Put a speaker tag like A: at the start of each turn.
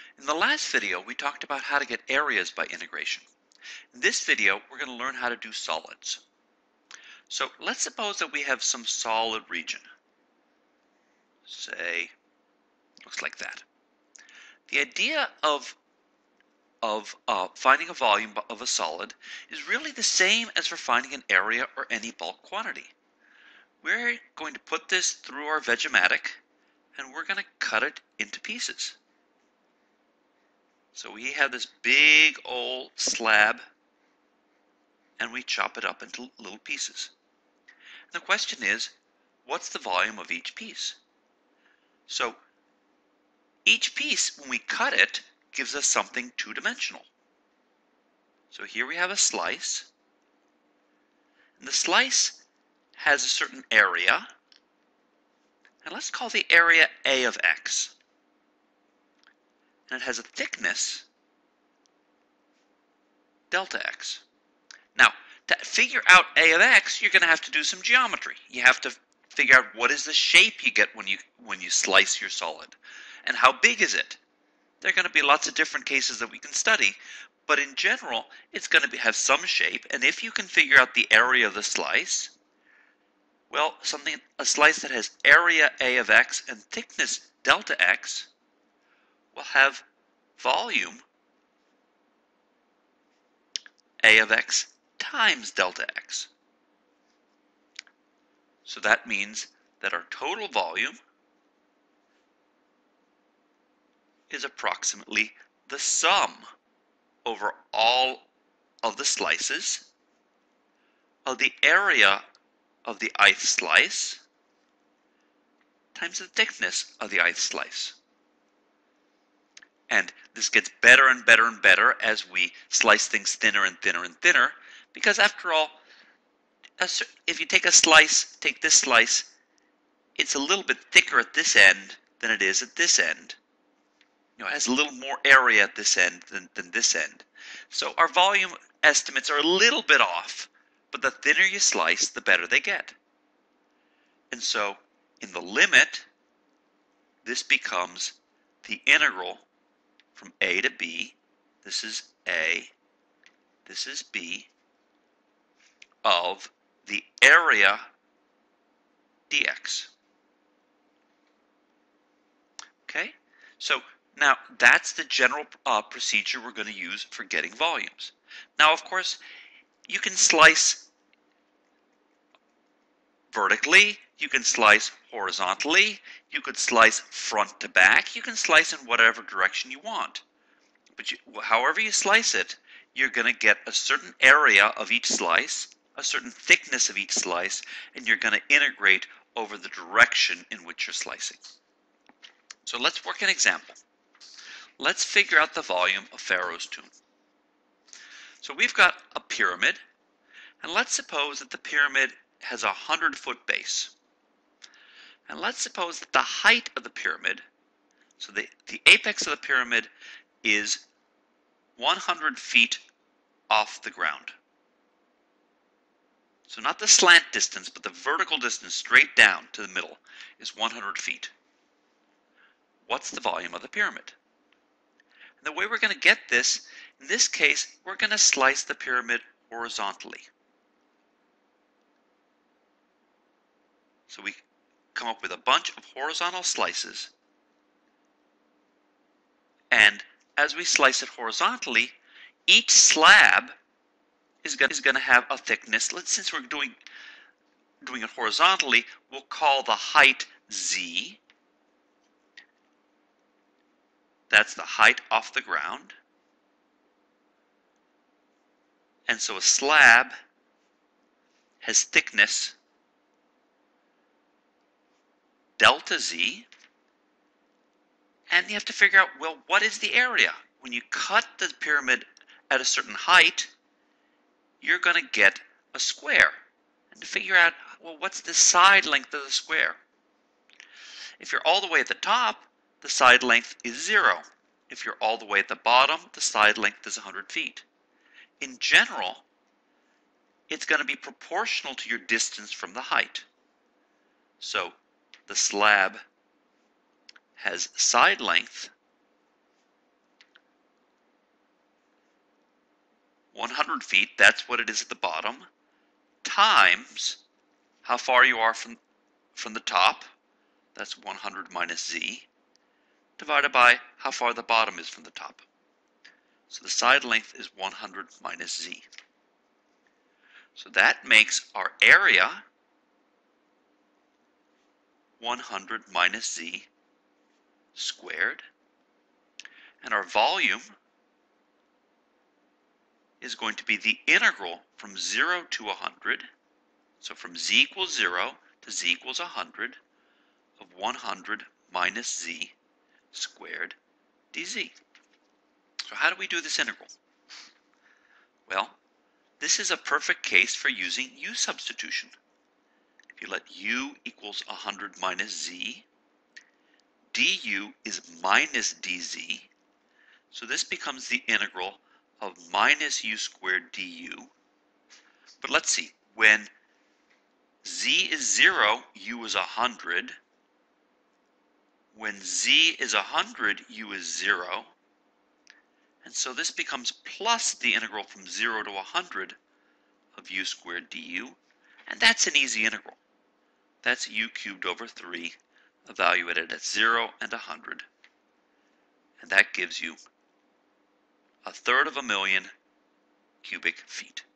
A: In the last video, we talked about how to get areas by integration. In this video, we're going to learn how to do solids. So let's suppose that we have some solid region. Say, looks like that. The idea of finding a volume of a solid is really the same as for finding an area or any bulk quantity. We're going to put this through our Vegematic, and we're going to cut it into pieces. So we have this big old slab, and we chop it up into little pieces. And the question is, what's the volume of each piece? So each piece, when we cut it, gives us something two-dimensional. So here we have a slice, and the slice has a certain area, and let's call the area A of x. And it has a thickness delta x. Now, to figure out A of x, you're going to have to do some geometry. You have to figure out what is the shape you get when you slice your solid, and how big is it. There are going to be lots of different cases that we can study, but in general, it's going to have some shape, and if you can figure out the area of the slice, well, a slice that has area A of x and thickness delta x will have volume A of x times delta x. So that means that our total volume is approximately the sum over all of the slices of the area of the ith slice times the thickness of the ith slice. And this gets better and better and better as we slice things thinner and thinner and thinner, because after all, if you take this slice, it's a little bit thicker at this end than it is at this end. It has a little more area at this end than this end. So our volume estimates are a little bit off, but the thinner you slice, the better they get. And so in the limit, this becomes the integral from A to B, this is A, this is B, of the area dx. Okay, so now that's the general procedure we're going to use for getting volumes. Now, of course, you can slice vertically, you can slice horizontally, you could slice front to back, you can slice in whatever direction you want. But however you slice it, you're going to get a certain area of each slice, a certain thickness of each slice, and you're going to integrate over the direction in which you're slicing. So let's work an example. Let's figure out the volume of Pharaoh's tomb. So we've got a pyramid, and let's suppose that the pyramid has a 100-foot base. And let's suppose that the height of the pyramid, so the apex of the pyramid is 100 feet off the ground. So not the slant distance, but the vertical distance straight down to the middle is 100 feet. What's the volume of the pyramid? And the way we're going to get this, in this case, we're going to slice the pyramid horizontally. So we come up with a bunch of horizontal slices, and as we slice it horizontally, each slab is going to have a thickness. Since we're doing it horizontally, we'll call the height Z. That's the height off the ground. And so a slab has thickness delta Z. And you have to figure out, well, what is the area? When you cut the pyramid at a certain height, you're going to get a square. And to figure out, well, what's the side length of the square? If you're all the way at the top, the side length is 0. If you're all the way at the bottom, the side length is 100 feet. In general, it's going to be proportional to your distance from the height. So the slab has side length 100 feet, that's what it is at the bottom, times how far you are from the top, that's 100 minus z, divided by how far the bottom is from the top. So the side length is 100 minus z. So that makes our area 100 minus z squared, and our volume is going to be the integral from 0 to 100, so from z equals 0 to z equals 100 of 100 minus z squared dz. So how do we do this integral? Well, this is a perfect case for using u substitution. If you let u equals 100 minus z, du is minus dz, so this becomes the integral of minus u squared du. But let's see, when z is 0, u is 100. When z is 100, u is 0. And so this becomes plus the integral from 0 to 100 of u squared du. And that's an easy integral. That's u cubed over 3, evaluated at 0 and 100. And that gives you 1/3 of a million cubic feet.